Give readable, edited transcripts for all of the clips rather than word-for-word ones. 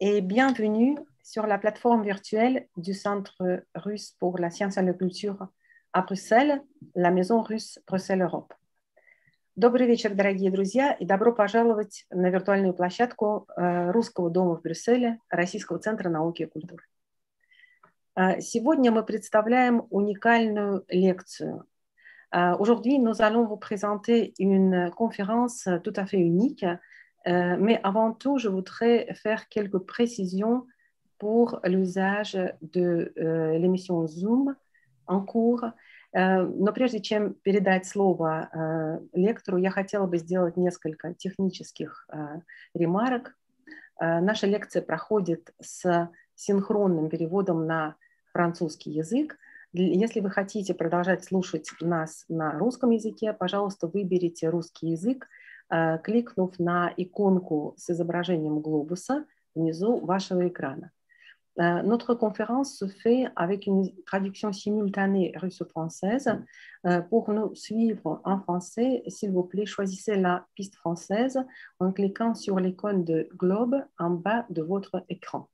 et bienvenue sur la plateforme virtuelle du Centre russe pour la science et la culture à Bruxelles, la Maison russe Bruxelles-Europe. Добрый вечер, дорогие друзья, и добро пожаловать на виртуальную площадку Русского дома в Брюсселе, Российского центра науки и культуры. Сегодня мы представляем уникальную лекцию. Aujourd'hui, nous allons vous présenter une conférence tout à fait unique, mais avant tout, je voudrais faire quelques précisions pour l'usage de l'émission Zoom en cours. Но прежде чем передать слово лектору, я хотела бы сделать несколько технических ремарок. Наша лекция проходит с синхронным переводом на французский язык. Если вы хотите продолжать слушать нас на русском языке, пожалуйста, выберите русский язык, кликнув на иконку с изображением глобуса внизу вашего экрана. Notre conférence se fait avec une traduction simultanée russo-française. Pour nous suivre en français, s'il vous plaît, choisissez la piste française en cliquant sur l'icône de globe en bas de votre écran.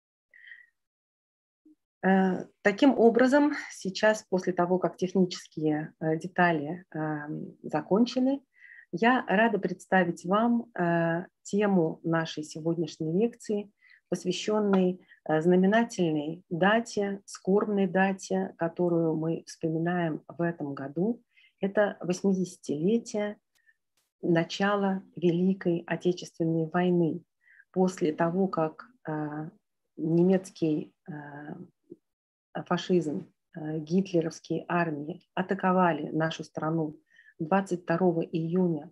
Таким образом, сейчас, после того, как технические детали закончены, я рада представить вам тему нашей сегодняшней лекции, посвященной знаменательной дате, скорбной дате, которую мы вспоминаем в этом году. Это 80-летие начала Великой Отечественной войны. После того, как немецкий фашизм, гитлеровские армии атаковали нашу страну 22 июня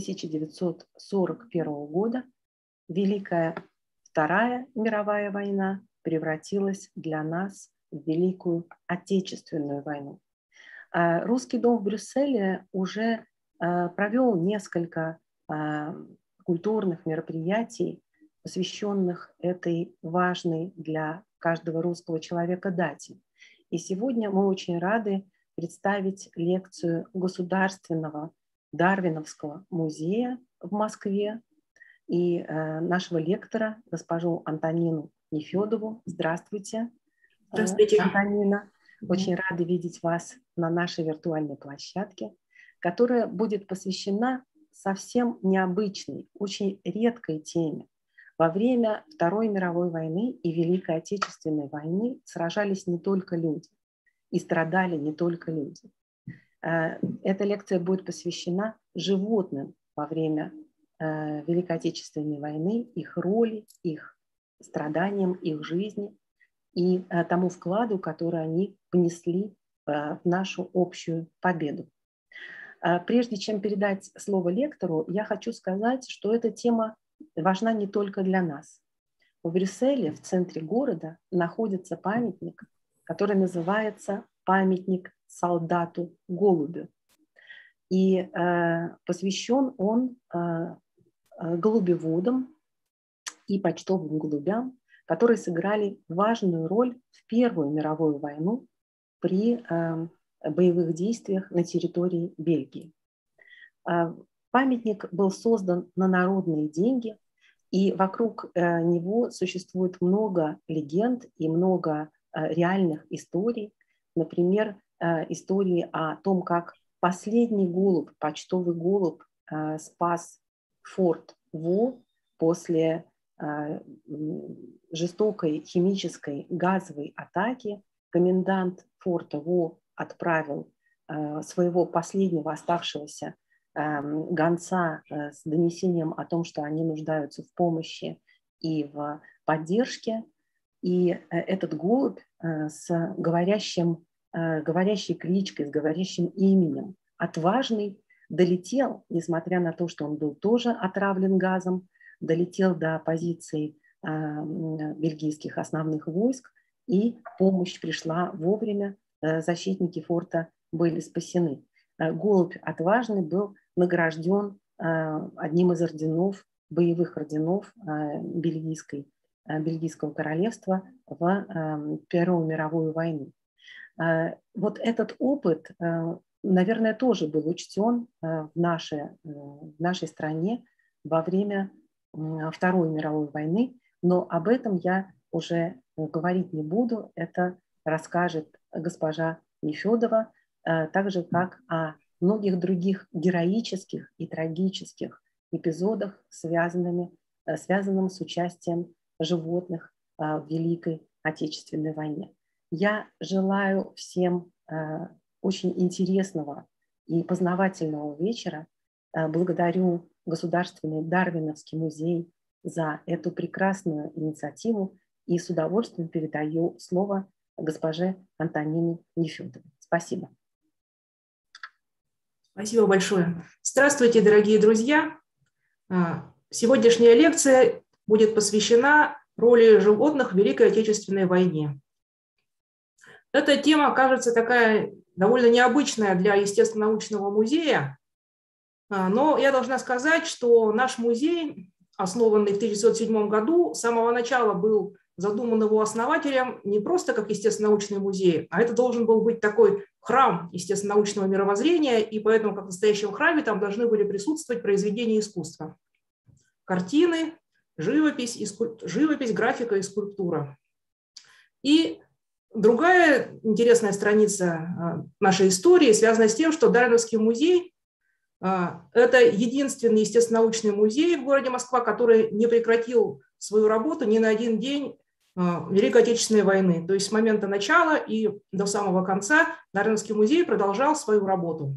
1941 года, Великая Вторая мировая война превратилась для нас в Великую Отечественную войну. Русский дом в Брюсселе уже провел несколько культурных мероприятий, посвященных этой важной для каждого русского человека дате. И сегодня мы очень рады представить лекцию Государственного Дарвиновского музея в Москве и нашего лектора, госпожу Антонину Нефедову. Здравствуйте, Здравствуйте, Антонина. Очень рада видеть вас на нашей виртуальной площадке, которая будет посвящена совсем необычной, очень редкой теме. Во время Второй мировой войны и Великой Отечественной войны сражались не только люди, и страдали не только люди. Эта лекция будет посвящена животным во время Великой Отечественной войны, их роли, их страданиям, их жизни и тому вкладу, который они внесли в нашу общую победу. Прежде чем передать слово лектору, я хочу сказать, что эта тема важна не только для нас. В Брюсселе, в центре города, находится памятник, который называется «Памятник солдату Голубю». И посвящен он голубеводам и почтовым голубям, которые сыграли важную роль в Первую мировую войну при боевых действиях на территории Бельгии. Памятник был создан на народные деньги, и вокруг него существует много легенд и много реальных историй. Например, истории о том, как последний голубь, почтовый голубь, спас форт Во после жестокой химической газовой атаки. Комендант форта Во отправил своего последнего оставшегося гонца с донесением о том, что они нуждаются в помощи и в поддержке. И этот голубь с говорящей кличкой, с говорящим именем, отважный, долетел, несмотря на то, что он был тоже отравлен газом, долетел до позиций бельгийских основных войск, и помощь пришла вовремя, защитники форта были спасены. Голубь отважный был награжден одним из орденов, боевых орденов Бельгийского королевства в Первую мировую войну. Вот этот опыт, наверное, тоже был учтен в нашей стране во время Второй мировой войны. но об этом я уже говорить не буду. Это расскажет госпожа Нефедова, так же, как о многих других героических и трагических эпизодах, связанных с участием животных в Великой Отечественной войне. Я желаю всем очень интересного и познавательного вечера. Благодарю Государственный Дарвиновский музей за эту прекрасную инициативу и с удовольствием передаю слово госпоже Антонине Нефедовой. Спасибо. Спасибо большое. Здравствуйте, дорогие друзья. Сегодняшняя лекция будет посвящена роли животных в Великой Отечественной войне. Эта тема, кажется, такая довольно необычная для естественно-научного музея, но я должна сказать, что наш музей, основанный в 1907 году, с самого начала был задуман его основателем не просто как естественно-научный музей, а это должен был быть такой храм естественно-научного мировоззрения, и поэтому, как в настоящем храме, там должны были присутствовать произведения искусства. Картины, живопись, графика и скульптура. И другая интересная страница нашей истории связана с тем, что Дарвиновский музей – это единственный естественно-научный музей в городе Москва, который не прекратил свою работу ни на один день Великой Отечественной войны. То есть с момента начала и до самого конца Дарвиновский музей продолжал свою работу.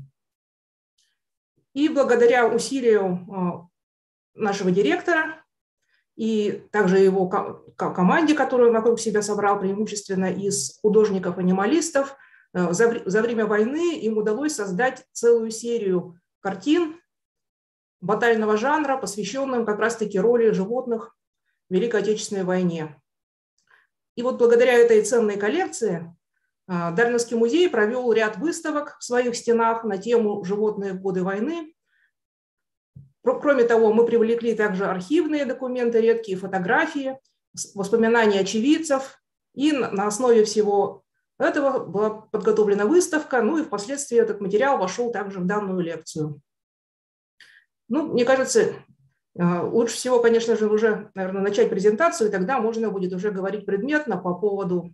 И благодаря усилию нашего директора и также его команде, которую он вокруг себя собрал, преимущественно из художников-анималистов, за время войны им удалось создать целую серию картин батального жанра, посвященных как раз-таки роли животных в Великой Отечественной войне. И вот благодаря этой ценной коллекции Дарвиновский музей провел ряд выставок в своих стенах на тему «Животные в годы войны». Кроме того, мы привлекли также архивные документы, редкие фотографии, воспоминания очевидцев. И на основе всего этого была подготовлена выставка, ну и впоследствии этот материал вошел также в данную лекцию. Ну, мне кажется, лучше всего, конечно же, уже, наверное, начать презентацию, и тогда можно будет уже говорить предметно по поводу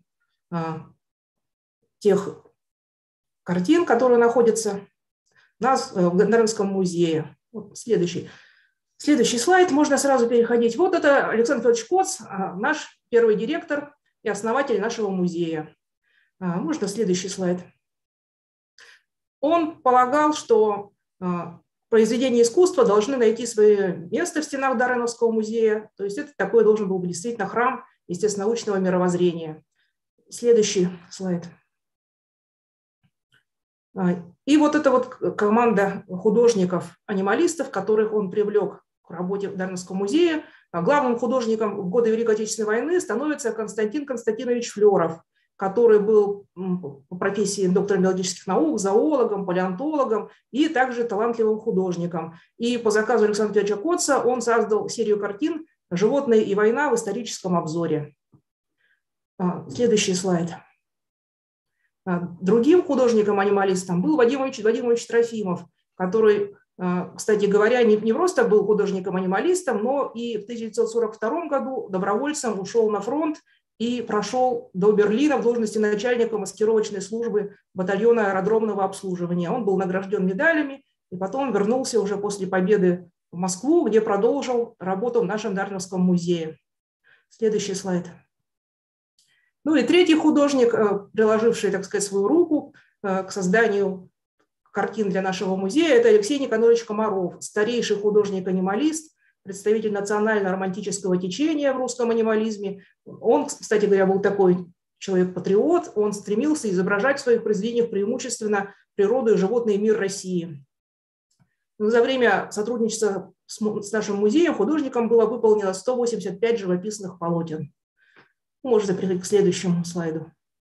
тех картин, которые находятся у нас в Дарвиновском музее. Вот следующий слайд, можно сразу переходить. Вот это Александр Федорович Коц, наш первый директор и основатель нашего музея. Можно следующий слайд. Он полагал, что произведения искусства должны найти свое место в стенах Дарвиновского музея. То есть это такой должен был быть действительно храм естественно-научного мировоззрения. Следующий слайд. И вот эта вот команда художников-анималистов, которых он привлек к работе в Дарвиновском музее, главным художником в годы Великой Отечественной войны становится Константин Константинович Флеров, который был по профессии доктором биологических наук, зоологом, палеонтологом и также талантливым художником. И по заказу Александра Федоровича Коца он создал серию картин «Животные и война в историческом обзоре». Следующий слайд. Другим художником-анималистом был Вадим Владимирович Трофимов, который, кстати говоря, не просто был художником-анималистом, но и в 1942 году добровольцем ушел на фронт и прошел до Берлина в должности начальника маскировочной службы батальона аэродромного обслуживания. Он был награжден медалями и потом вернулся уже после победы в Москву, где продолжил работу в нашем Дарвиновском музее. Следующий слайд. Ну и третий художник, приложивший, так сказать, свою руку к созданию картин для нашего музея, это Алексей Никонорович Комаров, старейший художник-анималист, представитель национально-романтического течения в русском анимализме. Он, кстати говоря, был такой человек-патриот, он стремился изображать в своих произведениях преимущественно природу и животный мир России. Но за время сотрудничества с нашим музеем художникам было выполнено 185 живописных полотен. Можно перейти к следующему слайду.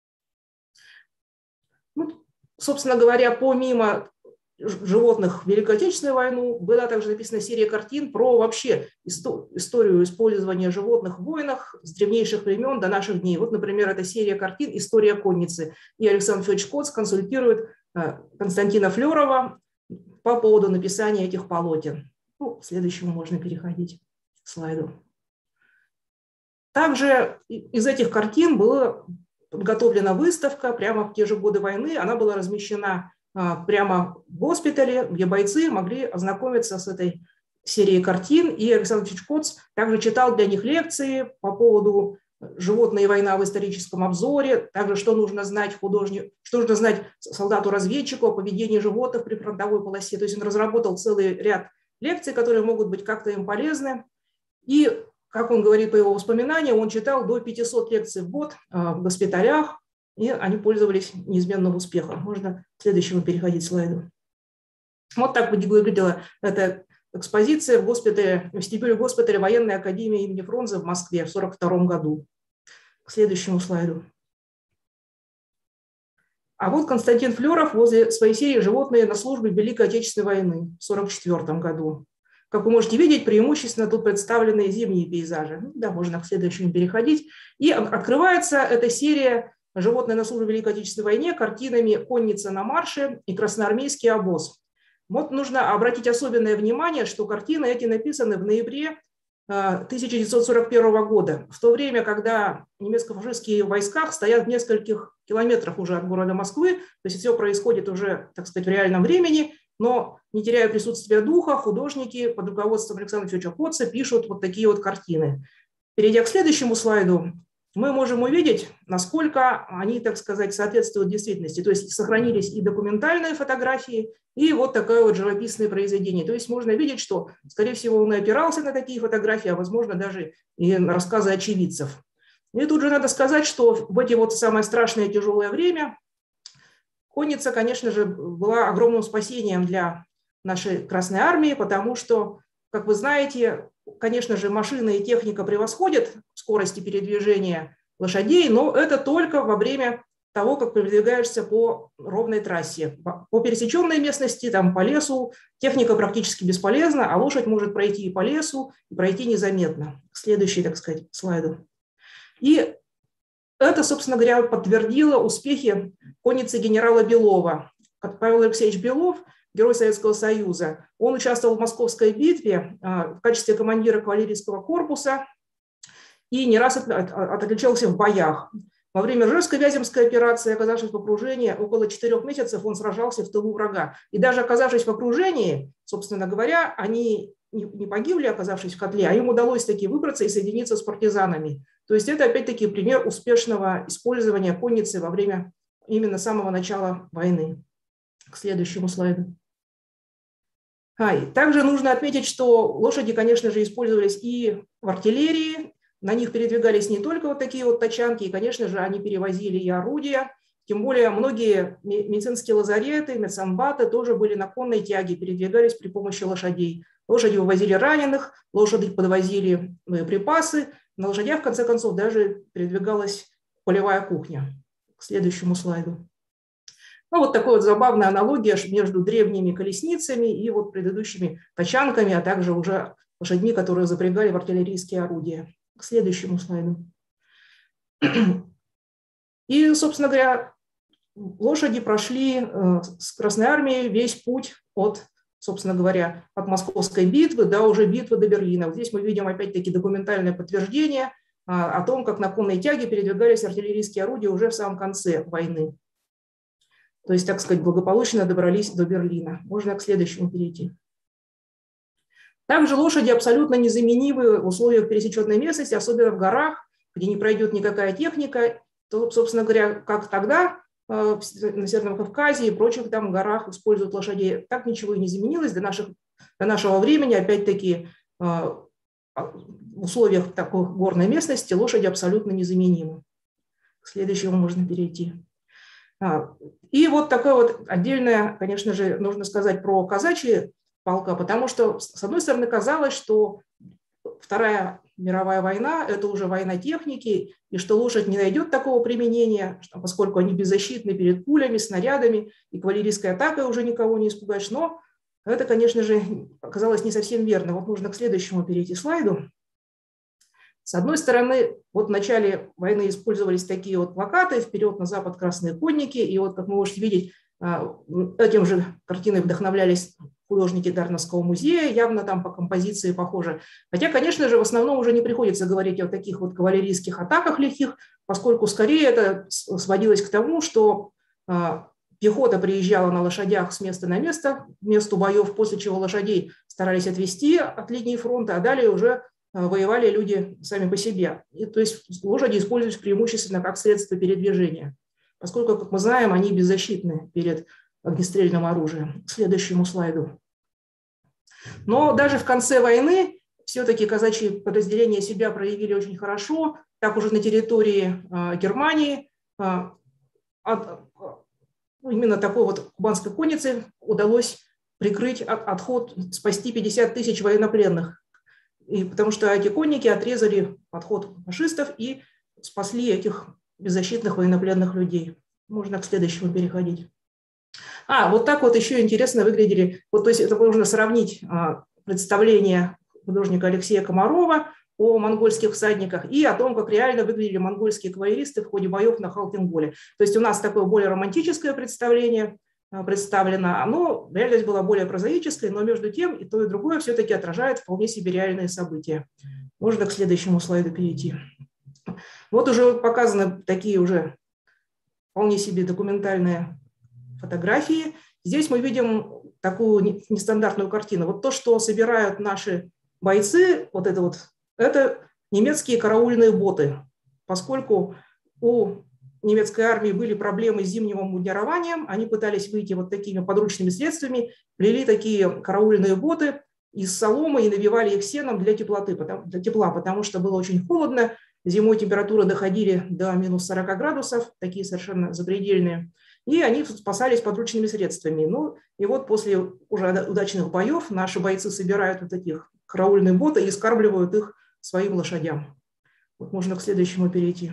Ну, собственно говоря, помимо животных в Великую Отечественную войну была также написана серия картин про вообще историю использования животных в войнах с древнейших времен до наших дней. Вот, например, эта серия картин «История конницы». И Александр Федорович Коц консультирует Константина Флерова по поводу написания этих полотен. Ну, к следующему можно переходить к слайду. Также из этих картин была подготовлена выставка прямо в те же годы войны. Она была размещена прямо в госпитале, где бойцы могли ознакомиться с этой серией картин. И Александр Ильич Коц также читал для них лекции по поводу «Животные и война в историческом обзоре», также что нужно знать что нужно знать солдату-разведчику о поведении животных при фронтовой полосе. То есть он разработал целый ряд лекций, которые могут быть как-то им полезны. И, как он говорит по его воспоминаниям, он читал до 500 лекций в год в госпиталях, и они пользовались неизменным успехом. Можно к следующему переходить слайду. Вот так выглядела эта экспозиция в вестибюле госпиталя военной академии имени Фрунзе в Москве в 1942 году. К следующему слайду. А вот Константин Флеров возле своей серии «Животные на службе в Великой Отечественной войны» в 1944 году. Как вы можете видеть, преимущественно тут представлены зимние пейзажи. Да, можно к следующему переходить. И открывается эта серия «Животные на службе в Великой Отечественной войне» картинами «Конница на марше» и «Красноармейский обоз». Вот нужно обратить особенное внимание, что картины эти написаны в ноябре 1941 года, в то время, когда немецко-фашистские войска стоят в нескольких километрах уже от города Москвы, то есть все происходит уже, так сказать, в реальном времени, но не теряя присутствия духа, художники под руководством Александра Федоровича Коца пишут вот такие вот картины. Перейдя к следующему слайду, мы можем увидеть, насколько они, так сказать, соответствуют действительности. То есть сохранились и документальные фотографии, и вот такое вот живописное произведение. То есть можно видеть, что, скорее всего, он и опирался на такие фотографии, а, возможно, даже и на рассказы очевидцев. И тут же надо сказать, что в эти вот самое страшное и тяжелое время конница, конечно же, была огромным спасением для нашей Красной Армии, потому что, как вы знаете, конечно же, машины и техника превосходят в скорости передвижения лошадей, но это только во время того, как передвигаешься по ровной трассе. По пересеченной местности, там, по лесу, техника практически бесполезна, а лошадь может пройти и по лесу, и пройти незаметно. Следующий, так сказать, слайду. И это, собственно говоря, подтвердило успехи конницы генерала Белова. Павел Алексеевич Белов, герой Советского Союза, он участвовал в Московской битве в качестве командира кавалерийского корпуса и не раз отличался в боях. Во время Ржевско-Вяземской операции, оказавшись в окружении, около 4 месяцев он сражался в тылу врага. И даже оказавшись в окружении, собственно говоря, они не погибли, оказавшись в котле, а им удалось таки выбраться и соединиться с партизанами. То есть это опять-таки пример успешного использования конницы во время именно самого начала войны. К следующему слайду. И также нужно отметить, что лошади, конечно же, использовались и в артиллерии, на них передвигались не только вот такие вот тачанки, и, конечно же, они перевозили и орудия, тем более многие медицинские лазареты, медсанбаты тоже были на конной тяге, передвигались при помощи лошадей. Лошади вывозили раненых, лошади подвозили боеприпасы, на лошадях, в конце концов, даже передвигалась полевая кухня. К следующему слайду. Ну, вот такая вот забавная аналогия между древними колесницами и вот предыдущими тачанками, а также уже лошадьми, которые запрягали в артиллерийские орудия. К следующему слайду. И, собственно говоря, лошади прошли с Красной Армией весь путь от, собственно говоря, от Московской битвы до уже битвы до Берлина. Вот здесь мы видим опять-таки документальное подтверждение о том, как на конной тяге передвигались артиллерийские орудия уже в самом конце войны. То есть, так сказать, благополучно добрались до Берлина. Можно к следующему перейти. Также лошади абсолютно незаменимы в условиях пересеченной местности, особенно в горах, где не пройдет никакая техника. То, собственно говоря, как тогда на Северном Кавказе и прочих там горах используют лошадей, так ничего и не изменилось. До нашего времени, опять-таки, в условиях такой горной местности лошади абсолютно незаменимы. К следующему можно перейти. И вот такое вот отдельное, конечно же, нужно сказать про казачьи полка, потому что, с одной стороны, казалось, что Вторая мировая война – это уже война техники, и что лошадь не найдет такого применения, поскольку они беззащитны перед пулями, снарядами, и кавалерийской атакой уже никого не испугаешь. Но это, конечно же, оказалось не совсем верно. Вот нужно к следующему перейти слайду. С одной стороны, вот в начале войны использовались такие вот плакаты «Вперед на запад красные конники», и вот, как вы можете видеть, этим же картиной вдохновлялись художники Дарновского музея, явно там по композиции похожи. Хотя, конечно же, в основном уже не приходится говорить о таких вот кавалерийских атаках лихих, поскольку скорее это сводилось к тому, что пехота приезжала на лошадях с места на место, к месту боев, после чего лошадей старались отвести от линии фронта, а далее уже воевали люди сами по себе. И, то есть лошади используются преимущественно как средство передвижения, поскольку, как мы знаем, они беззащитны перед огнестрельным оружием. К следующему слайду. Но даже в конце войны все-таки казачьи подразделения себя проявили очень хорошо. Так уже на территории Германии именно такой вот кубанской коннице удалось прикрыть отход, спасти 50 тысяч военнопленных. И потому что эти конники отрезали подход фашистов и спасли этих беззащитных военнопленных людей. Можно к следующему переходить. Вот так вот еще интересно выглядели. Вот, то есть это можно сравнить представление художника Алексея Комарова о монгольских всадниках и о том, как реально выглядели монгольские кавалеристы в ходе боев на Халкин-Голе. То есть у нас такое более романтическое представление представлено, оно, реальность была более прозаической, но между тем и то, и другое все-таки отражает вполне себе реальные события. Можно к следующему слайду перейти. Вот уже показаны такие уже вполне себе документальные фотографии. Здесь мы видим такую нестандартную картину. Вот то, что собирают наши бойцы, вот это немецкие караульные боты, поскольку у немецкой армии были проблемы с зимним обмундированием, они пытались выйти вот такими подручными средствами, плели такие караульные боты из соломы и навивали их сеном для тепла, потому что было очень холодно. Зимой температуры доходили до минус 40 градусов, такие совершенно запредельные. И они спасались подручными средствами. Ну и вот после уже удачных боев наши бойцы собирают вот таких караульные боты и скармливают их своим лошадям. Вот можно к следующему перейти.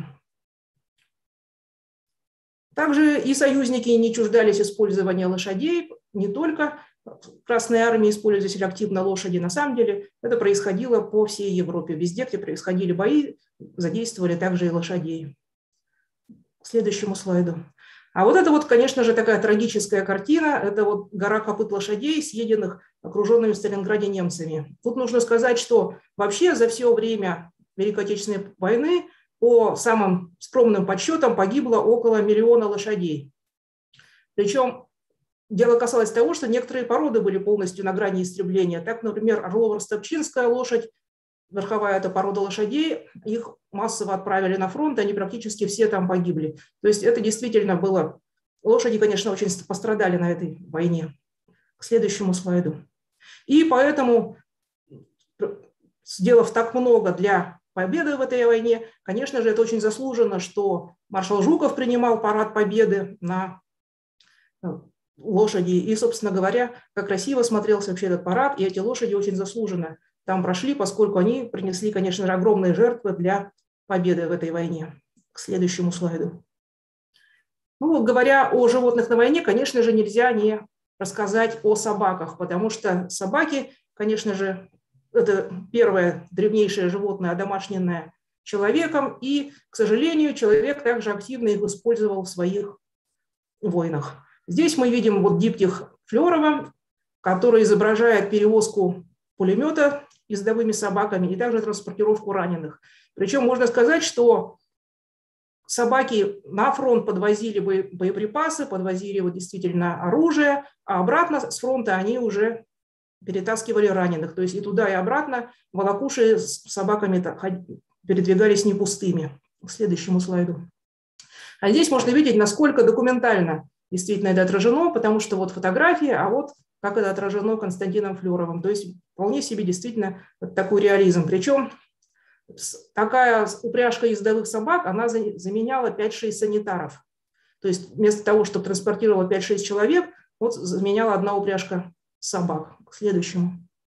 Также и союзники не чуждались использования лошадей, не только в Красной армии использовались активно лошади, на самом деле это происходило по всей Европе. Везде, где происходили бои, задействовали также и лошадей. К следующему слайду. А вот это вот, конечно же, такая трагическая картина. Это вот гора копыт лошадей, съеденных окруженными в Сталинграде немцами. Тут нужно сказать, что вообще за все время Великой Отечественной войны по самым скромным подсчетам погибло около 1 миллиона лошадей. Причем дело касалось того, что некоторые породы были полностью на грани истребления. Так, например, Орлово-Ростопчинская лошадь, верховая это порода лошадей, их массово отправили на фронт, они практически все там погибли. То есть это действительно было... Лошади, конечно, очень пострадали на этой войне. К следующему слайду. И поэтому, сделав так много для победы в этой войне, конечно же, это очень заслуженно, что маршал Жуков принимал парад победы на лошади. И, собственно говоря, как красиво смотрелся вообще этот парад, и эти лошади очень заслуженно там прошли, поскольку они принесли, конечно же, огромные жертвы для победы в этой войне. К следующему слайду. Ну, говоря о животных на войне, конечно же, нельзя не рассказать о собаках, потому что собаки, конечно же, это первое древнейшее животное, одомашненное человеком, и, к сожалению, человек также активно их использовал в своих войнах. Здесь мы видим вот диптих Флёрова, который изображает перевозку пулемета ездовыми собаками и также транспортировку раненых. Причем можно сказать, что собаки на фронт подвозили боеприпасы, подвозили вот действительно оружие, а обратно с фронта они уже перетаскивали раненых. То есть и туда, и обратно волокуши с собаками передвигались не пустыми. К следующему слайду. А здесь можно видеть, насколько документально действительно это отражено, потому что вот фотографии, а вот как это отражено Константином Флёровым. То есть вполне себе действительно такой реализм. Причем такая упряжка ездовых собак, она заменяла 5-6 санитаров. То есть вместо того, чтобы транспортировала 5-6 человек, вот заменяла одна упряжка собак. К следующему.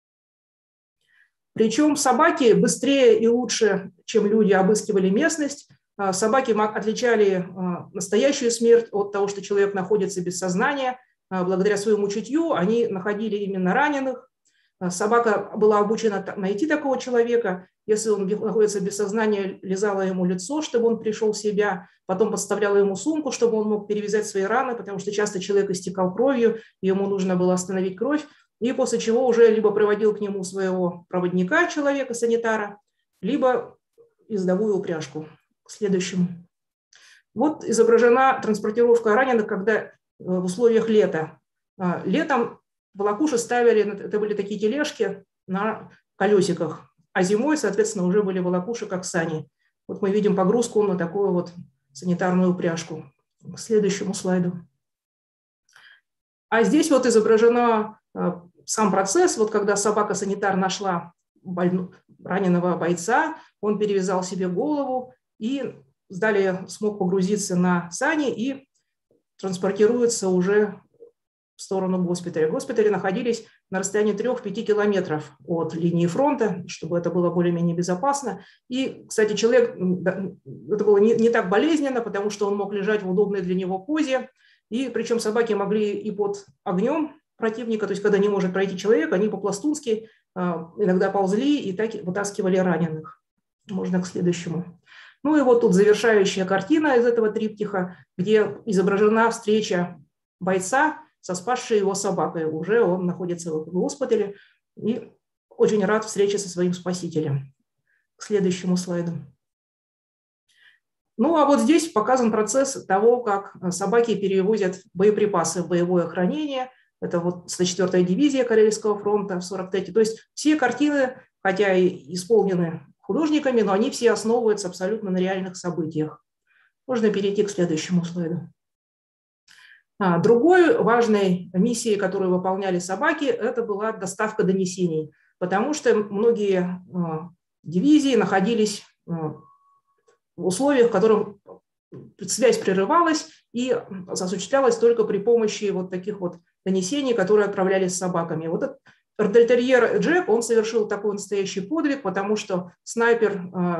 Причем собаки быстрее и лучше, чем люди, обыскивали местность. Собаки отличали настоящую смерть от того, что человек находится без сознания. Благодаря своему чутью они находили именно раненых. Собака была обучена найти такого человека. Если он находится без сознания, лизала ему лицо, чтобы он пришел в себя. Потом подставляла ему сумку, чтобы он мог перевязать свои раны, потому что часто человек истекал кровью, и ему нужно было остановить кровь. и после чего уже либо приводил к нему своего проводника, человека-санитара, либо ездовую упряжку. К следующему. Вот изображена транспортировка раненых, когда в условиях лета. Летом волокуши ставили, это были такие тележки на колесиках, а зимой, соответственно, уже были волокуши, как сани. Вот мы видим погрузку на такую вот санитарную упряжку. К следующему слайду. А здесь вот изображена сам процесс, вот когда собака-санитар нашла раненого бойца, он перевязал себе голову и далее смог погрузиться на сани и транспортируется уже в сторону госпиталя. Госпитали находились на расстоянии 3-5 километров от линии фронта, чтобы это было более-менее безопасно. И, кстати, человек, это было не так болезненно, потому что он мог лежать в удобной для него позе. И причем собаки могли и под огнем противника, то есть когда не может пройти человек, они по-пластунски иногда ползли и так вытаскивали раненых. Можно к следующему. Ну и вот тут завершающая картина из этого триптиха, где изображена встреча бойца со спасшей его собакой. Уже он находится в госпитале и очень рад встрече со своим спасителем. К следующему слайду. Ну а вот здесь показан процесс того, как собаки перевозят боеприпасы в боевое хранение. Это вот 104-я дивизия Карельского фронта в 43-й. То есть все картины, хотя и исполнены художниками, но они все основываются абсолютно на реальных событиях. Можно перейти к следующему слайду. Другой важной миссией, которую выполняли собаки, это была доставка донесений, потому что многие дивизии находились в условиях, в которых связь прерывалась и осуществлялась только при помощи вот таких вот донесений, которые отправлялись с собаками. Вот этот эрдельтерьер Джек, он совершил такой настоящий подвиг, потому что снайпер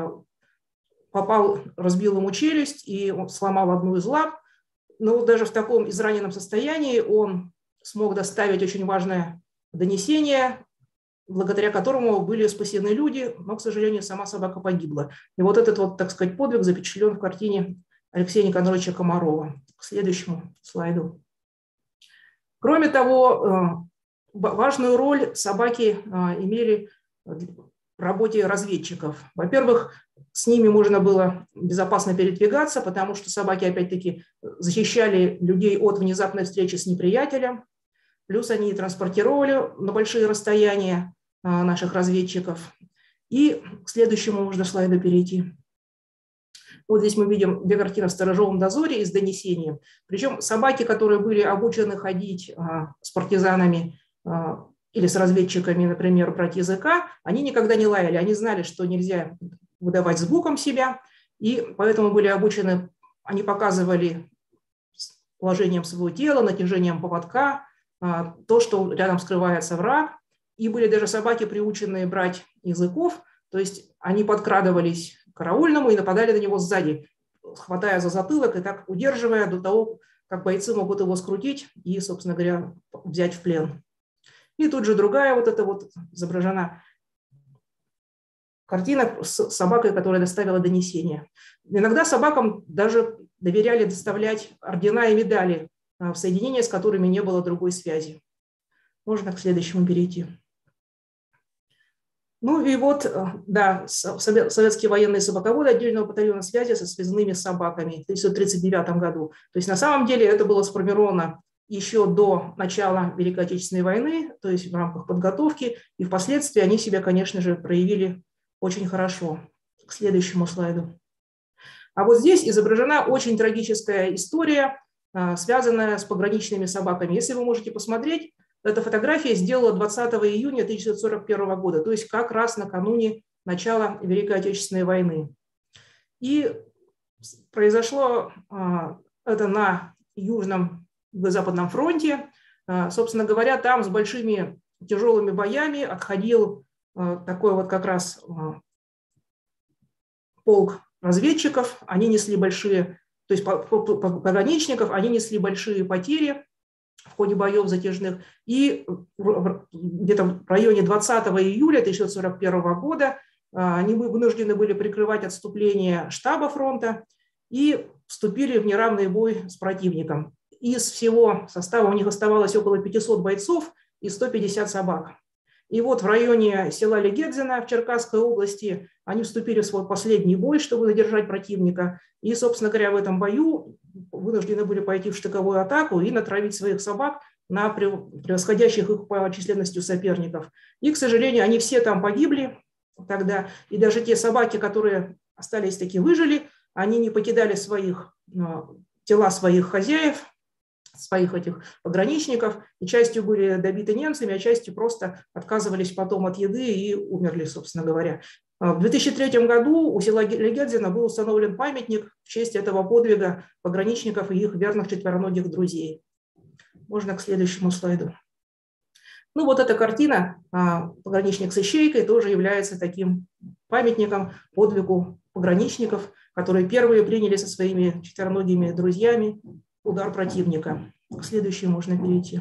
разбил ему челюсть и он сломал одну из лап. Но даже в таком израненном состоянии он смог доставить очень важное донесение, благодаря которому были спасены люди, но, к сожалению, сама собака погибла. И вот этот вот, так сказать, подвиг запечатлен в картине Алексея Никоноровича Комарова. К следующему слайду. Кроме того, важную роль собаки имели в работе разведчиков. Во-первых, с ними можно было безопасно передвигаться, потому что собаки, опять-таки, защищали людей от внезапной встречи с неприятелем. Плюс они транспортировали на большие расстояния наших разведчиков. И к следующему можно слайду перейти. Вот здесь мы видим две картины в сторожевом дозоре и с донесением. Причем собаки, которые были обучены ходить с партизанами или с разведчиками, например, брать языка, они никогда не лаяли. Они знали, что нельзя выдавать звуком себя, и поэтому были обучены, они показывали положением своего тела, натяжением поводка, то, что рядом скрывается враг. И были даже собаки, приученные брать языков, то есть они подкрадывались к караульному и нападали на него сзади, хватая за затылок и так удерживая до того, как бойцы могут его скрутить и, собственно говоря, взять в плен. И тут же другая вот эта вот изображена картина с собакой, которая доставила донесение. Иногда собакам даже доверяли доставлять ордена и медали в соединения, с которыми не было другой связи. Можно к следующему перейти. Ну и вот, да, советские военные собаководы отдельного батальона связи со связными собаками в 1939 году. То есть на самом деле это было сформировано еще до начала Великой Отечественной войны, то есть в рамках подготовки, и впоследствии они себя, конечно же, проявили очень хорошо. К следующему слайду. А вот здесь изображена очень трагическая история, связанная с пограничными собаками. Если вы можете посмотреть, эта фотография сделана 20 июня 1941 года, то есть как раз накануне начала Великой Отечественной войны. И произошло это на Южном Западном фронте. Собственно говоря, там с большими тяжелыми боями отходил такой вот как раз полк разведчиков. Они несли большие, то есть пограничников, они несли большие потери в ходе боев затяжных. И где-то в районе 20 июля 1941 года они вынуждены были прикрывать отступление штаба фронта и вступили в неравный бой с противником. Из всего состава у них оставалось около 500 бойцов, и 150 собак. И вот в районе села Легедзино в Черкасской области они вступили в свой последний бой, чтобы задержать противника. И, собственно говоря, в этом бою вынуждены были пойти в штыковую атаку и натравить своих собак на превосходящих их по численности соперников. И, к сожалению, они все там погибли тогда. И даже те собаки, которые остались таки выжили, они не покидали тела своих хозяев, своих этих пограничников, и частью были добиты немцами, а частью просто отказывались потом от еды и умерли, собственно говоря. В 2003 году у села Легедзино был установлен памятник в честь этого подвига пограничников и их верных четвероногих друзей. Можно к следующему слайду. Ну вот эта картина «Пограничник с ищейкой» тоже является таким памятником подвигу пограничников, которые первые приняли со своими четвероногими друзьями удар противника. К следующему можно перейти.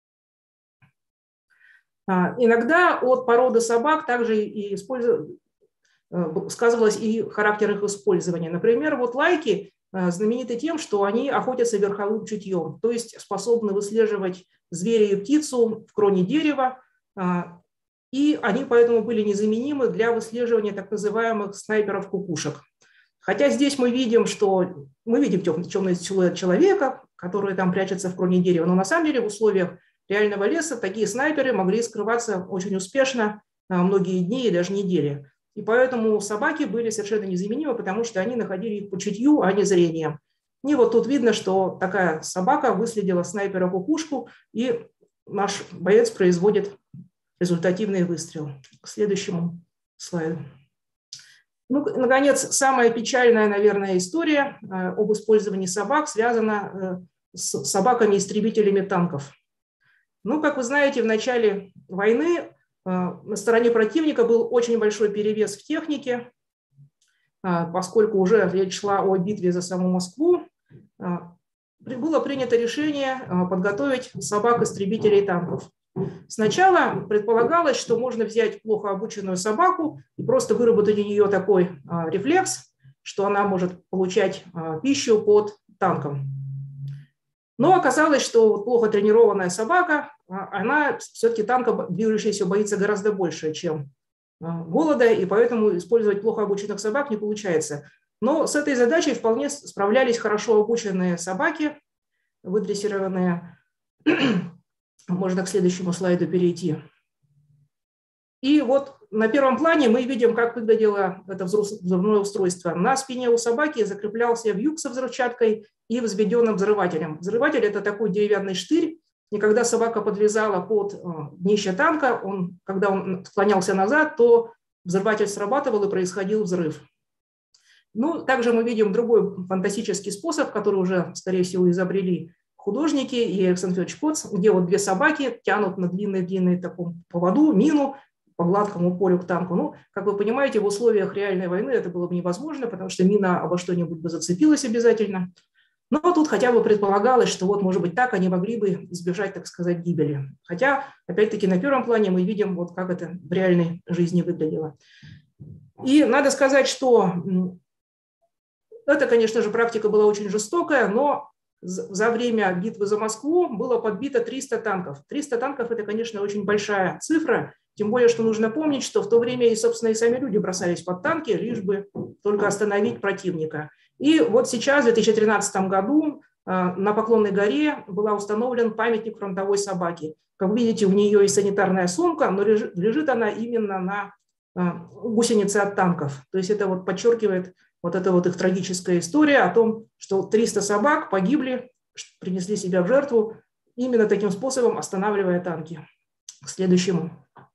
Иногда от породы собак также и сказывалось и характер их использования. Например, вот лайки знамениты тем, что они охотятся верховым чутьем, то есть способны выслеживать зверя и птицу в кроне дерева, и они поэтому были незаменимы для выслеживания так называемых снайперов-кукушек. Хотя здесь мы видим темный силуэт человека, который там прячется в кроне дерева, но на самом деле в условиях реального леса такие снайперы могли скрываться очень успешно многие дни и даже недели. И поэтому собаки были совершенно незаменимы, потому что они находили их по чутью, а не зрением. И вот тут видно, что такая собака выследила снайпера-кукушку, и наш боец производит результативный выстрел. К следующему слайду. Ну, наконец, самая печальная, наверное, история об использовании собак связана с собаками-истребителями танков. Ну, как вы знаете, в начале войны на стороне противника был очень большой перевес в технике, поскольку уже речь шла о битве за саму Москву. Было принято решение подготовить собак-истребителей танков. Сначала предполагалось, что можно взять плохо обученную собаку и просто выработать у нее такой рефлекс, что она может получать пищу под танком. Но оказалось, что плохо тренированная собака, она все-таки танка движущаяся боится гораздо больше, чем голода, и поэтому использовать плохо обученных собак не получается. Но с этой задачей вполне справлялись хорошо обученные собаки, выдрессированные. Можно к следующему слайду перейти. И вот на первом плане мы видим, как выглядело это взрывное устройство. На спине у собаки закреплялся вьюг со взрывчаткой и взведенным взрывателем. Взрыватель – это такой деревянный штырь, и когда собака подлезала под днище танка, когда он склонялся назад, то взрыватель срабатывал и происходил взрыв. Ну, также мы видим другой фантастический способ, который уже, скорее всего, изобрели художники и Александр Федорович Коц, где вот две собаки тянут на длинной таком поводу мину по гладкому полю к танку. Ну, как вы понимаете, в условиях реальной войны это было бы невозможно, потому что мина обо что-нибудь бы зацепилась обязательно. Но тут хотя бы предполагалось, что вот, может быть, так они могли бы избежать, так сказать, гибели. Хотя, опять-таки, на первом плане мы видим, вот как это в реальной жизни выглядело. И надо сказать, что это, конечно же, практика была очень жестокая, но за время битвы за Москву было подбито 300 танков. 300 танков – это, конечно, очень большая цифра, тем более, что нужно помнить, что в то время, собственно, и сами люди бросались под танки, лишь бы только остановить противника. И вот сейчас, в 2013 году, на Поклонной горе был установлен памятник фронтовой собаке. Как видите, у нее и санитарная сумка, но лежит она именно на гусенице от танков. То есть это вот подчеркивает вот эта вот их трагическая история о том, что 300 собак погибли, принесли себя в жертву, именно таким способом останавливая танки. К следующему.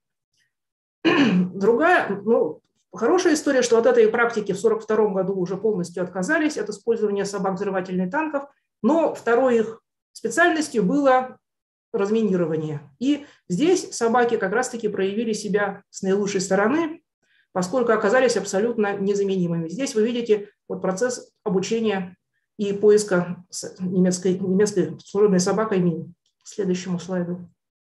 Другая, хорошая история, что от этой практики в 1942 году уже полностью отказались от использования собак-взрывателей танков, но второй их специальностью было разминирование. И здесь собаки как раз-таки проявили себя с наилучшей стороны, поскольку оказались абсолютно незаменимыми. Здесь вы видите вот процесс обучения и поиска немецкой служебной собакой мин. К следующему слайду.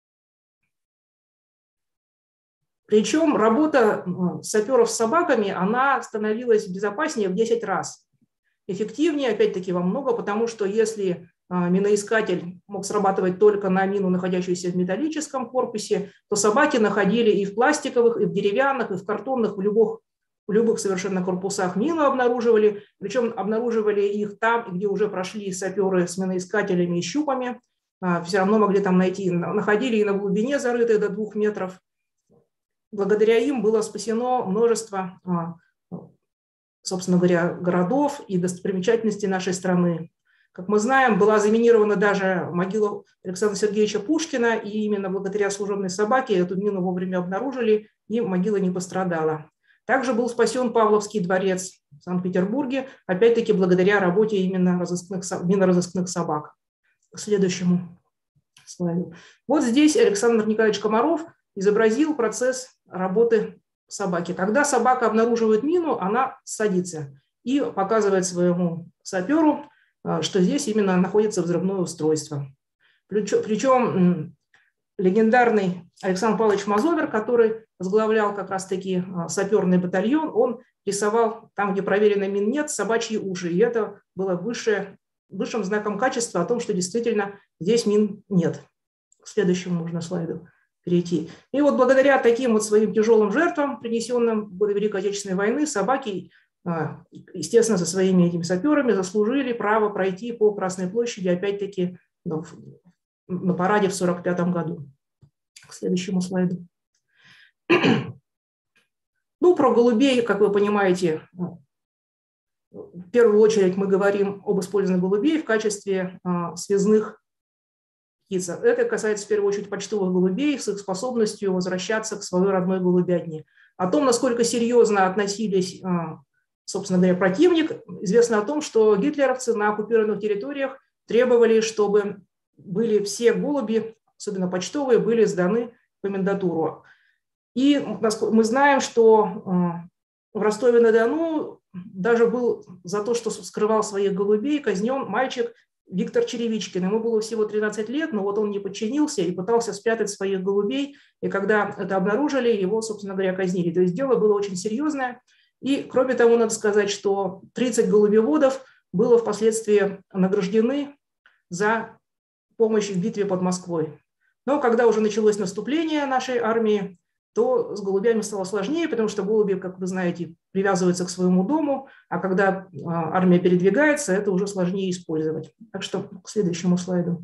Причем работа саперов с собаками, она становилась безопаснее в 10 раз. Эффективнее, опять-таки, во много, потому что если миноискатель мог срабатывать только на мину, находящуюся в металлическом корпусе, то собаки находили и в пластиковых, и в деревянных, и в картонных, в любых совершенно корпусах мину обнаруживали. Причем обнаруживали их там, где уже прошли саперы с миноискателями и щупами. Все равно могли там найти. Находили и на глубине зарытых до 2 метров. Благодаря им было спасено множество, собственно говоря, городов и достопримечательностей нашей страны. Как мы знаем, была заминирована даже могила Александра Сергеевича Пушкина, и именно благодаря служебной собаке эту мину вовремя обнаружили, и могила не пострадала. Также был спасен Павловский дворец в Санкт-Петербурге, опять-таки благодаря работе именно миноразыскных собак. К следующему слайду. Вот здесь Александр Николаевич Комаров изобразил процесс работы собаки. Когда собака обнаруживает мину, она садится и показывает своему саперу, что здесь именно находится взрывное устройство. Причем легендарный Александр Павлович Мазовер, который возглавлял как раз-таки саперный батальон, он рисовал там, где проверено мин нет, собачьи уши. И это было высшим знаком качества о том, что действительно здесь мин нет. К следующему можно слайду перейти. И вот благодаря таким вот своим тяжелым жертвам, принесенным в годы Великой Отечественной войны, собаки, естественно, со своими этими саперами заслужили право пройти по Красной площади, опять-таки, на параде в 1945 году. К следующему слайду. Ну, про голубей, как вы понимаете, в первую очередь мы говорим об использовании голубей в качестве связных птиц. Это касается в первую очередь почтовых голубей с их способностью возвращаться к своей родной голубятне. О том, насколько серьезно относились, собственно говоря, противник, известно о том, что гитлеровцы на оккупированных территориях требовали, чтобы были все голуби, особенно почтовые, были сданы в комендатуру. И мы знаем, что в Ростове-на-Дону даже был за то, что скрывал своих голубей, казнен мальчик Виктор Черевичкин. Ему было всего 13 лет, но вот он не подчинился и пытался спрятать своих голубей. И когда это обнаружили, его, собственно говоря, казнили. То есть дело было очень серьезное. И, кроме того, надо сказать, что 30 голубеводов было впоследствии награждены за помощь в битве под Москвой. Но когда уже началось наступление нашей армии, то с голубями стало сложнее, потому что голуби, как вы знаете, привязываются к своему дому, а когда армия передвигается, это уже сложнее использовать. Так что к следующему слайду.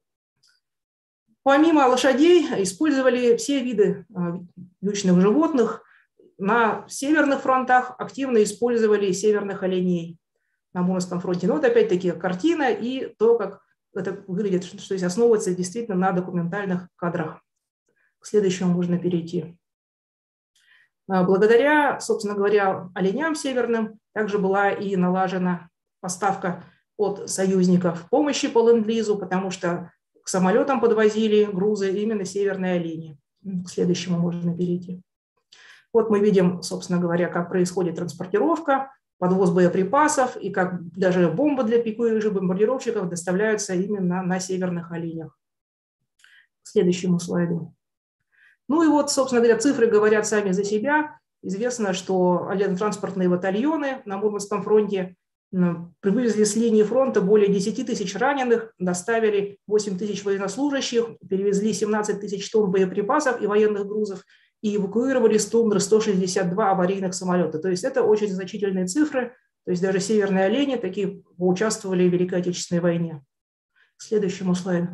Помимо лошадей использовали все виды вьючных животных. На северных фронтах активно использовали северных оленей на Мурманском фронте. Но вот опять-таки картина и то, как это выглядит, что здесь основывается действительно на документальных кадрах. К следующему можно перейти. Благодаря, собственно говоря, оленям северным также была и налажена поставка от союзников помощи по ленд-лизу, потому что к самолетам подвозили грузы именно северные олени. К следующему можно перейти. Вот мы видим, собственно говоря, как происходит транспортировка, подвоз боеприпасов и как даже бомбы для пикирующих же бомбардировщиков доставляются именно на северных оленях. К следующему слайду. Ну и вот, собственно говоря, цифры говорят сами за себя. Известно, что транспортные батальоны на Мурманском фронте привезли с линии фронта более 10 тысяч раненых, доставили 8 тысяч военнослужащих, перевезли 17 тысяч тонн боеприпасов и военных грузов и эвакуировали с тундры 162 аварийных самолета. То есть это очень значительные цифры. То есть даже северные олени такие поучаствовали в Великой Отечественной войне. К следующему слайду.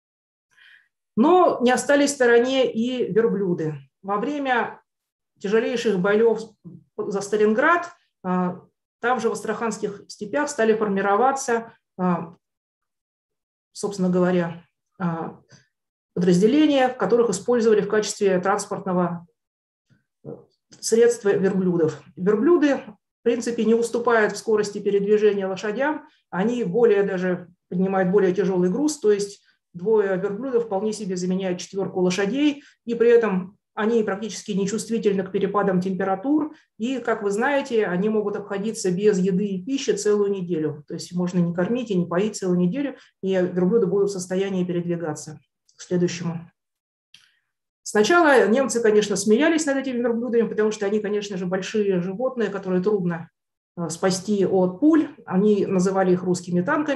Но не остались в стороне и верблюды. Во время тяжелейших боев за Сталинград там же в Астраханских степях стали формироваться, собственно говоря, подразделения, в которых использовали в качестве транспортного средства верблюдов. Верблюды, в принципе, не уступают в скорости передвижения лошадям, они даже поднимают более тяжелый груз, то есть 2 верблюдов вполне себе заменяют 4 лошадей, и при этом они практически не чувствительны к перепадам температур, и, как вы знаете, они могут обходиться без еды и пищи целую неделю. То есть можно не кормить и не поить целую неделю, и верблюды будут в состоянии передвигаться. К следующему. Сначала немцы, конечно, смеялись над этими верблюдами, потому что они, конечно же, большие животные, которые трудно спасти от пуль. Они называли их русскими танками.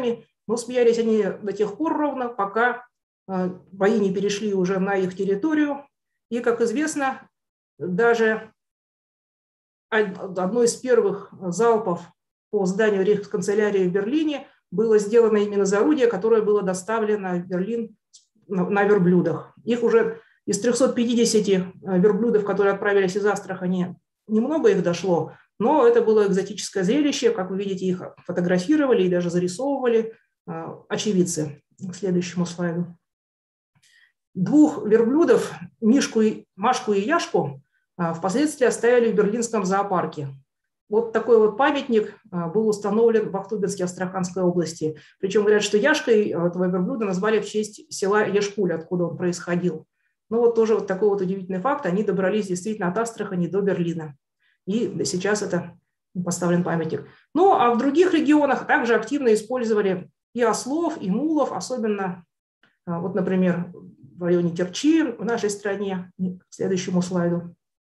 но смеялись они до тех пор ровно, пока бои не перешли уже на их территорию. И, как известно, даже одно из первых залпов по зданию рейхсканцелярии в Берлине было сделано именно из орудия, которое было доставлено в Берлин на верблюдах. Их уже из 350 верблюдов, которые отправились из Астрахани, немного их дошло, но это было экзотическое зрелище. Как вы видите, их фотографировали и даже зарисовывали очевидцы. К следующему слайду. Двух верблюдов, Машку и Яшку, впоследствии оставили в берлинском зоопарке. Вот такой вот памятник был установлен в Ахтубинске Астраханской области. Причем говорят, что Яшкой этого верблюда назвали в честь села Яшкуль, откуда он происходил. Ну вот тоже вот такой вот удивительный факт. Они добрались действительно от Астрахани до Берлина. И сейчас это поставлен памятник. Ну а в других регионах также активно использовали и ослов, и мулов, особенно, вот, например, в районе Керчи в нашей стране. К следующему слайду.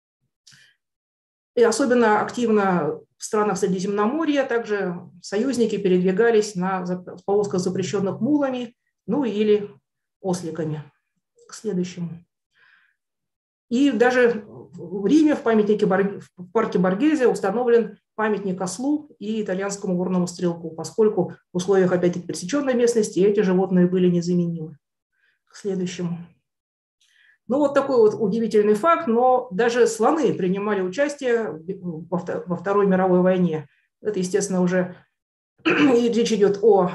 И особенно активно в странах Средиземноморья также союзники передвигались на повозках, запрещенных мулами, ну или осликами. К следующему. И даже в Риме в парке Боргезе установлен памятник ослу и итальянскому горному стрелку, поскольку в условиях, опять-таки, пересеченной местности эти животные были незаменимы. К следующему. Ну, вот такой вот удивительный факт, но даже слоны принимали участие во Второй мировой войне. Это, естественно, уже речь идет о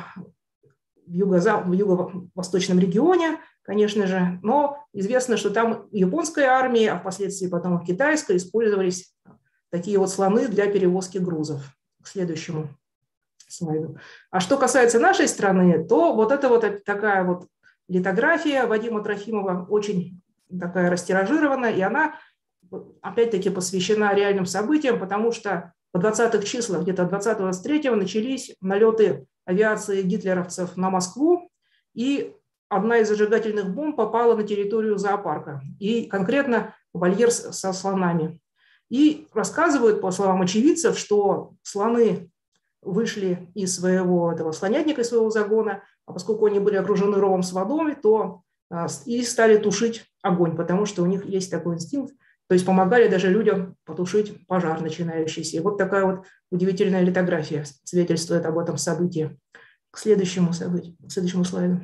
юго-восточном регионе, конечно же, но известно, что там японской армии, а впоследствии потом китайской, использовались такие вот слоны для перевозки грузов. К следующему слайду. А что касается нашей страны, то вот это вот такая вот литография Вадима Трофимова очень такая растиражированная, и она, опять-таки, посвящена реальным событиям, потому что по 20-х числах, где-то 20-23 начались налеты авиации гитлеровцев на Москву, и одна из зажигательных бомб попала на территорию зоопарка, и конкретно вольер со слонами. И рассказывают, по словам очевидцев, что слоны вышли из своего этого слонятника, из своего загона, а поскольку они были окружены ровом с водой, то и стали тушить огонь, потому что у них есть такой инстинкт, то есть помогали даже людям потушить пожар начинающийся. И вот такая вот удивительная литография свидетельствует об этом событии. К следующему слайду.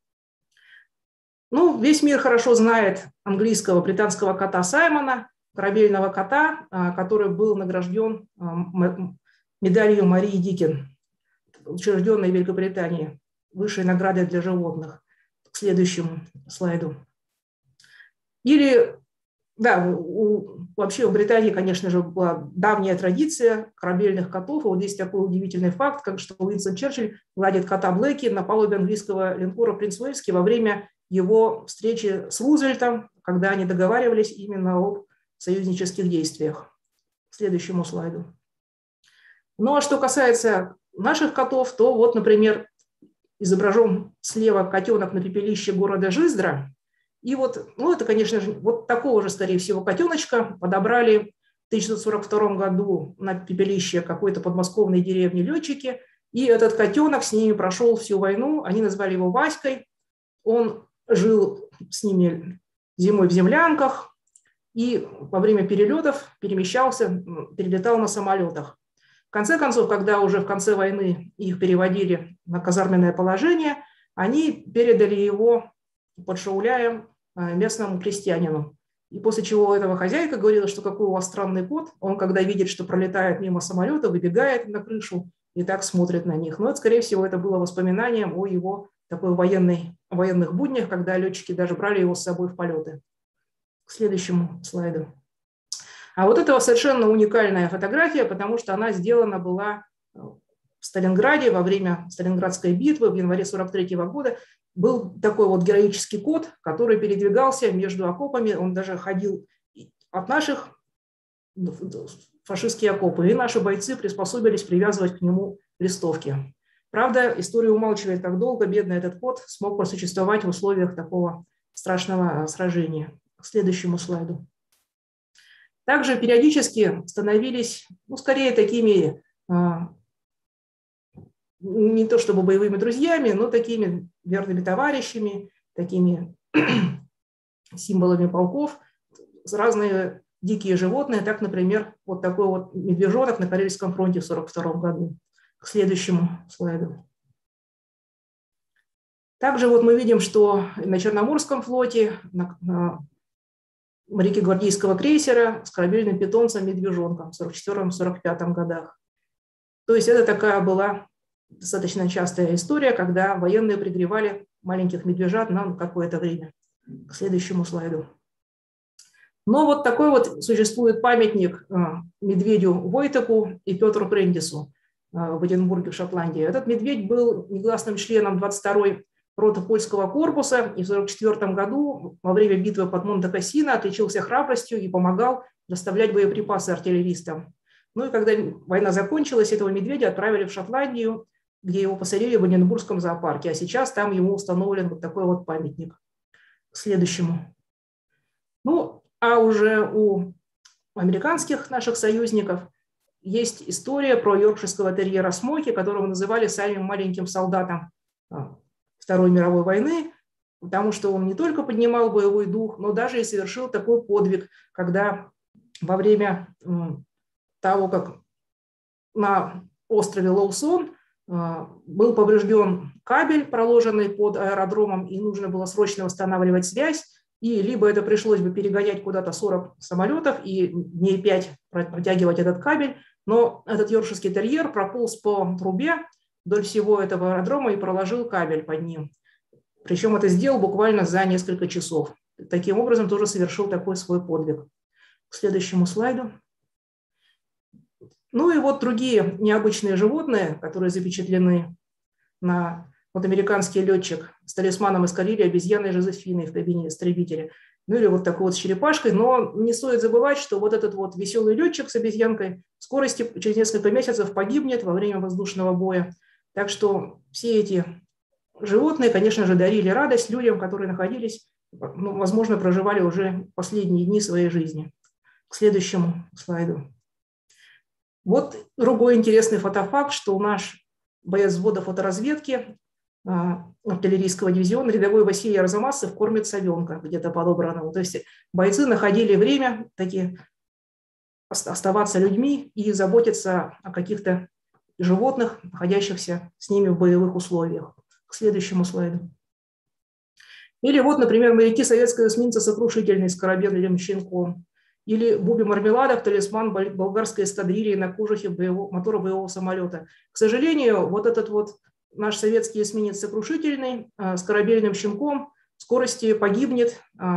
Ну, весь мир хорошо знает английского британского кота Саймона, корабельного кота, который был награжден медалью Марии Дикин, учрежденной в Великобритании, высшей наградой для животных. К следующему слайду. Или, да, вообще в Британии, конечно же, была давняя традиция корабельных котов. И вот здесь такой удивительный факт, как что Уинстон Черчилль гладит кота Блэки на палубе английского линкора «Принц Уэльский» во время его встречи с Рузвельтом, когда они договаривались именно об союзнических действиях. К следующему слайду. Ну а что касается наших котов, то вот, например, изображен слева котенок на пепелище города Жиздра. И вот, ну это, конечно же, вот такого же, скорее всего, котеночка подобрали в 1942 году на пепелище какой-то подмосковной деревни летчики. И этот котенок с ними прошел всю войну. Они назвали его Васькой. Он жил с ними зимой в землянках и во время перелетов перелетал на самолетах. В конце концов, когда уже в конце войны их переводили на казарменное положение, они передали его под Шауляем местному крестьянину. И после чего этого хозяйка говорила, что какой у вас странный кот. Он, когда видит, что пролетает мимо самолета, выбегает на крышу и так смотрит на них. Но это, скорее всего, это было воспоминанием о его такой военных буднях, когда летчики даже брали его с собой в полеты. К следующему слайду. А вот это совершенно уникальная фотография, потому что она сделана была в Сталинграде во время Сталинградской битвы в январе 1943 года. Был такой вот героический кот, который передвигался между окопами. Он даже ходил от наших фашистские окопы. И наши бойцы приспособились привязывать к нему листовки. Правда, история умалчивает, как долго бедный этот кот смог просуществовать в условиях такого страшного сражения. К следующему слайду. Также периодически становились, ну, скорее такими не то чтобы боевыми друзьями, но такими верными товарищами, такими символами полков, разные дикие животные, так, например, вот такой вот медвежонок на Карельском фронте в 1942 году. К следующему слайду. Также вот мы видим, что на Черноморском флоте, на моряки гвардейского крейсера с корабельным питомцем медвежонком в 1944-1945 годах. То есть это такая была достаточно частая история, когда военные пригревали маленьких медвежат на какое-то время. К следующему слайду. Но вот такой вот существует памятник медведю Войтеку и Петру Прендису в Эдинбурге, в Шотландии. Этот медведь был негласным членом 22-й роты польского корпуса и в 1944 году во время битвы под Монте-Кассино отличился храбростью и помогал доставлять боеприпасы артиллеристам. Ну и когда война закончилась, этого медведя отправили в Шотландию, где его посадили в Эдинбургском зоопарке, а сейчас там ему установлен вот такой вот памятник. К следующему. Ну, а уже у американских наших союзников есть история про йоркширского терьера Смоки, которого называли самым маленьким солдатом Второй мировой войны, потому что он не только поднимал боевой дух, но даже и совершил такой подвиг, когда во время того, как на острове Лоусон был поврежден кабель, проложенный под аэродромом, и нужно было срочно восстанавливать связь, и либо это пришлось бы перегонять куда-то 40 самолетов и дней 5 протягивать этот кабель, но этот йоркширский терьер прополз по трубе вдоль всего этого аэродрома и проложил кабель под ним. Причем это сделал буквально за несколько часов. Таким образом тоже совершил такой свой подвиг. К следующему слайду. Ну и вот другие необычные животные, которые запечатлены на... Вот американский летчик с талисманом из Карелии, обезьяной Жозефиной в кабине истребителя. Ну или вот такой вот с черепашкой. Но не стоит забывать, что вот этот вот веселый летчик с обезьянкой в скорости через несколько месяцев погибнет во время воздушного боя. Так что все эти животные, конечно же, дарили радость людям, которые находились, ну, возможно, проживали уже последние дни своей жизни. К следующему слайду. Вот другой интересный фотофакт, что наш боец взвода фоторазведки артиллерийского дивизиона рядовой Василий Арзамасов кормит совенка где-то подобранного. То есть бойцы находили время таки оставаться людьми и заботиться о каких-то животных, находящихся с ними в боевых условиях. К следующему слайду. Или вот, например, моряки советского эсминца «Сокрушительный» с корабельным щенком. Или Буби Мармеладов, талисман болгарской эскадрильи на кожухе мотора боевого самолета. К сожалению, вот этот вот наш советский эсминец «Сокрушительный» с корабельным щенком в скорости погибнет,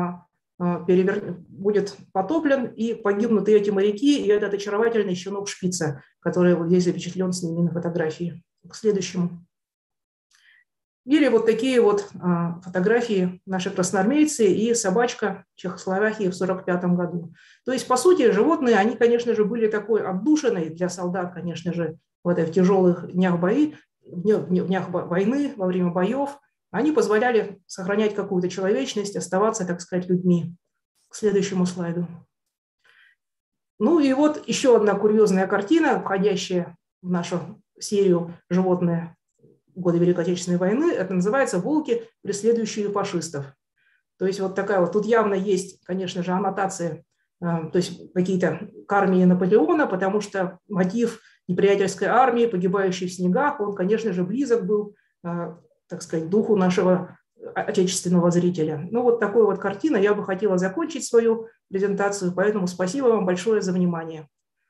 будет потоплен, и погибнут и эти моряки, и этот очаровательный щенок Шпица, который вот здесь запечатлен с ними на фотографии. К следующему. Или вот такие вот фотографии наши красноармейцы и собачка Чехословакии в 1945 году. То есть, по сути, животные, они, конечно же, были такой отдушиной для солдат, конечно же, в тяжелых днях днях войны, во время боев. Они позволяли сохранять какую-то человечность, оставаться, так сказать, людьми. К следующему слайду. Ну и вот еще одна курьезная картина, входящая в нашу серию «Животные в годы Великой Отечественной войны». Это называется «Волки, преследующие фашистов». То есть вот такая вот, тут явно есть, конечно же, аннотация, то есть какие-то к армии Наполеона, потому что мотив неприятельской армии, погибающей в снегах, он, конечно же, близок был, так сказать, духу нашего отечественного зрителя. Ну вот такой вот картина. Я бы хотела закончить свою презентацию, поэтому спасибо вам большое за внимание.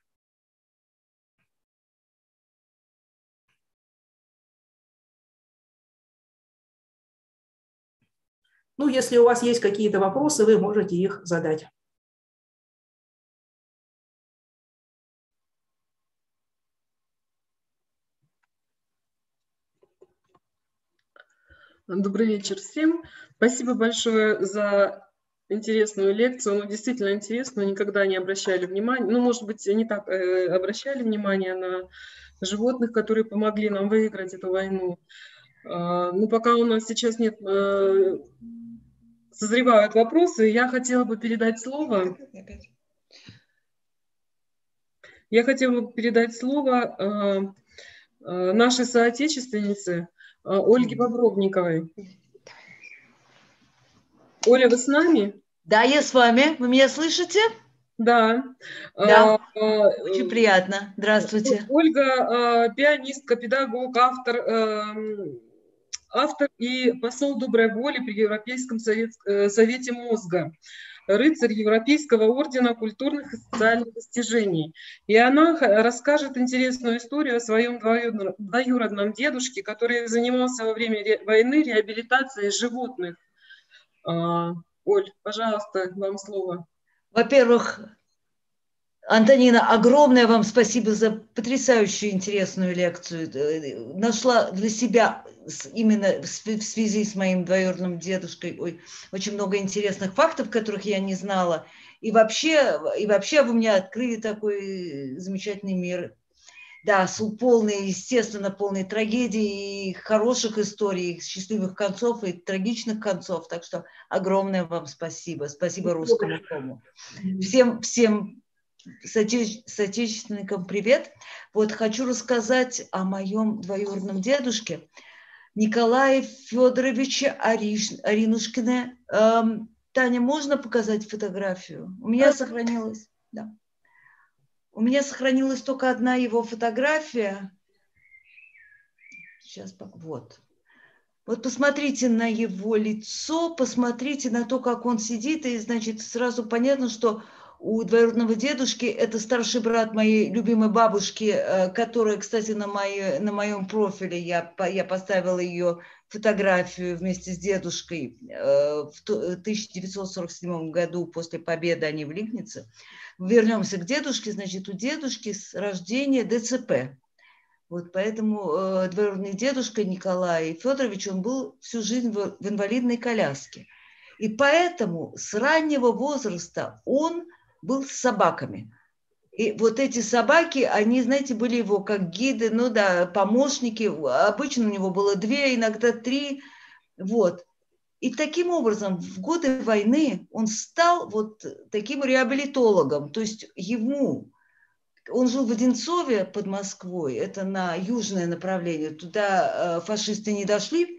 Ну, если у вас есть какие-то вопросы, вы можете их задать. Добрый вечер всем. Спасибо большое за интересную лекцию. Ну, действительно интересно, никогда не обращали внимания. Ну, может быть, не так обращали внимание на животных, которые помогли нам выиграть эту войну. Ну, пока у нас сейчас нет, созревают вопросы, я хотела бы передать слово. Я хотела бы передать слово нашей соотечественницы Ольги Бобровниковой. Оля, вы с нами? Да, я с вами. Вы меня слышите? Да. Да, очень приятно. Здравствуйте. Ольга пианистка, педагог, автор и посол доброй воли при Европейском совете мозга, рыцарь Европейского ордена культурных и социальных достижений. И она расскажет интересную историю о своем двоюродном дедушке, который занимался во время войны реабилитацией животных. Оль, пожалуйста, вам слово. Во-первых, Антонина, огромное вам спасибо за потрясающую интересную лекцию. Нашла для себя именно в связи с моим двоюродным дедушкой очень много интересных фактов, которых я не знала. И вообще вы мне открыли такой замечательный мир. Да, полный, естественно, полный трагедий, и хороших историй, счастливых концов и трагичных концов. Так что огромное вам спасибо. Спасибо Русскому Дому. Всем соотечественникам привет. Вот хочу рассказать о моем двоюродном дедушке Николае Федоровиче Аринушкине. Таня, можно показать фотографию? У меня сохранилась, да. У меня сохранилась только одна его фотография. Сейчас, вот. Вот посмотрите на его лицо, посмотрите на то, как он сидит, и, значит, сразу понятно, что у двоюродного дедушки это старший брат моей любимой бабушки, которая, кстати, на моем профиле, я поставила ее фотографию вместе с дедушкой в 1947 году после победы они в Липнице. Вернемся к дедушке, значит, у дедушки с рождения ДЦП. Вот поэтому двоюродный дедушка Николай Федорович, он был всю жизнь в инвалидной коляске. И поэтому с раннего возраста он был с собаками. И вот эти собаки, они, знаете, были его как гиды, ну да, помощники. Обычно у него было 2, иногда 3. Вот. И таким образом в годы войны он стал вот таким реабилитологом. То есть он жил в Одинцове под Москвой, это на южное направление, туда фашисты не дошли,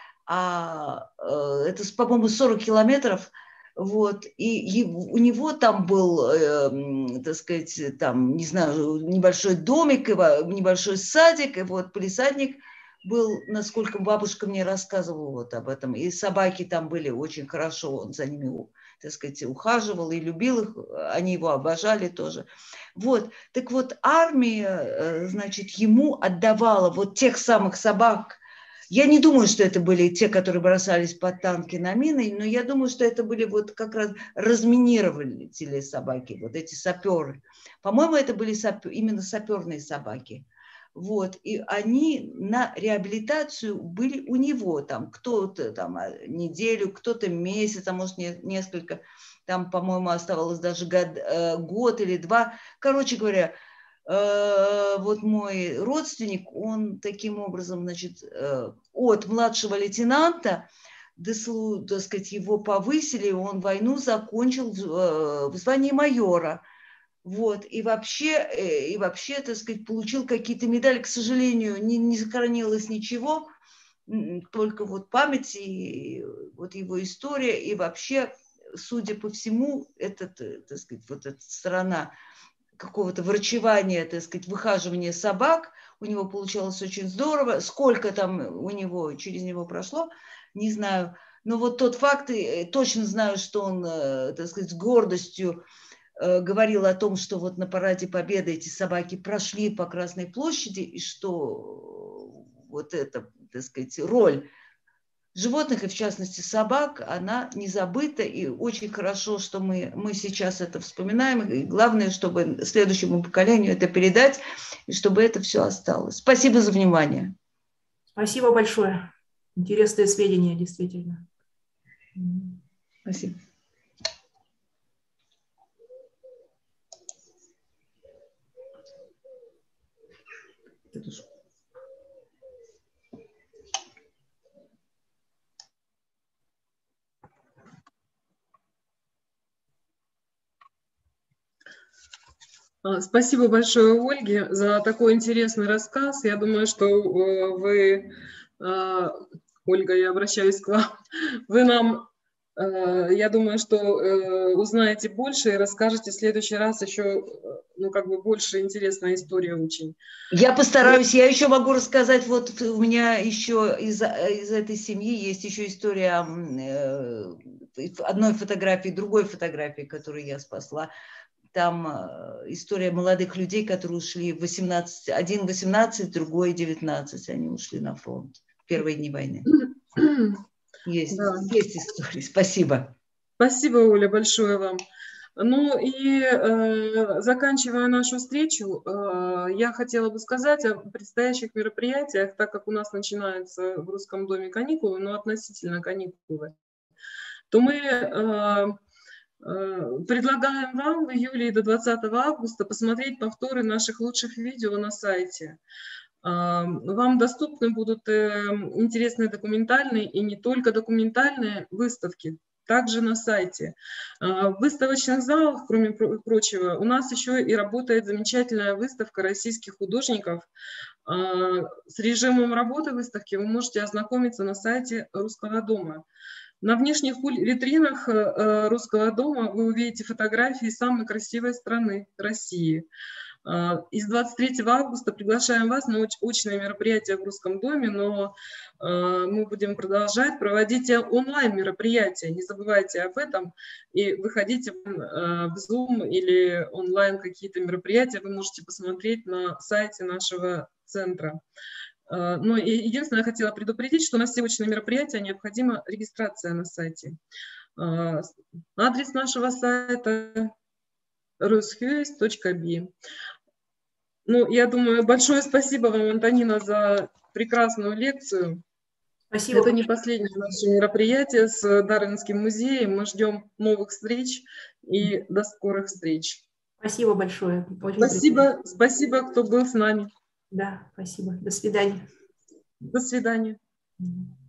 это, по-моему, 40 километров, вот, и у него там был, так сказать, там, не знаю, небольшой домик, небольшой садик, и вот полисадник был, насколько бабушка мне рассказывала вот об этом, и собаки там были очень хорошо, он за ними, так сказать, ухаживал и любил их, они его обожали тоже. Вот, так вот, армия, значит, ему отдавала вот тех самых собак. Я не думаю, что это были те, которые бросались под танки на мины, но я думаю, что это были вот как раз разминирователи собаки, вот эти саперы. По-моему, это были именно саперные собаки. Вот, и они на реабилитацию были у него, там, кто-то там неделю, кто-то месяц, а может несколько, там, по-моему, оставалось даже год или 2. Короче говоря, вот мой родственник, он таким образом, значит, от младшего лейтенанта, так сказать, его повысили, он войну закончил в звании майора. Вот, и вообще, так сказать, получил какие-то медали, к сожалению, не сохранилось ничего, только вот память и вот его история, и вообще, судя по всему, так сказать, вот эта сторона какого-то врачевания, так сказать, выхаживания собак, у него получалось очень здорово. Сколько там через него прошло, не знаю. Но вот тот факт, точно знаю, что он, так сказать, с гордостью говорил о том, что вот на параде Победы эти собаки прошли по Красной площади, и что вот эта, так сказать, роль животных, и в частности собак, она не забыта, и очень хорошо, что мы сейчас это вспоминаем, и главное, чтобы следующему поколению это передать, и чтобы это все осталось. Спасибо за внимание. Спасибо большое. Интересные сведения, действительно. Спасибо. Спасибо большое, Ольге, за такой интересный рассказ. Я думаю, что вы, Ольга, я обращаюсь к вам, вы нам, я думаю, что узнаете больше и расскажете в следующий раз еще, ну, как бы больше интересная история очень. Я постараюсь, я еще могу рассказать, вот у меня еще из этой семьи есть еще история одной фотографии, другой фотографии, которую я спасла. Там история молодых людей, которые ушли в 18, один 18, другой 19, они ушли на фронт в первые дни войны. Есть, да. Есть истории, спасибо. Спасибо, Оля, большое вам. Ну и заканчивая нашу встречу, я хотела бы сказать о предстоящих мероприятиях, так как у нас начинаются в Русском доме каникулы, но относительно каникулы, то мы предлагаем вам в июле до 20 августа посмотреть повторы наших лучших видео на сайте. Вам доступны будут интересные документальные и не только документальные выставки, также на сайте. В выставочных залах, кроме прочего, у нас еще и работает замечательная выставка российских художников. С режимом работы выставки вы можете ознакомиться на сайте Русского дома. На внешних витринах Русского дома вы увидите фотографии самой красивой страны России. Из 23 августа приглашаем вас на очное мероприятие в Русском доме, но мы будем продолжать проводить онлайн-мероприятия. Не забывайте об этом и выходите в Zoom или онлайн какие-то мероприятия. Вы можете посмотреть на сайте нашего центра. Но единственное, я хотела предупредить, что на все очные мероприятия необходима регистрация на сайте. Адрес нашего сайта rushus.bi. Ну, я думаю, большое спасибо вам, Антонина, за прекрасную лекцию. Спасибо. Это не последнее наше мероприятие с Дарвинским музеем. Мы ждем новых встреч и до скорых встреч. Спасибо большое. Спасибо, кто был с нами. Да, спасибо. До свидания. До свидания.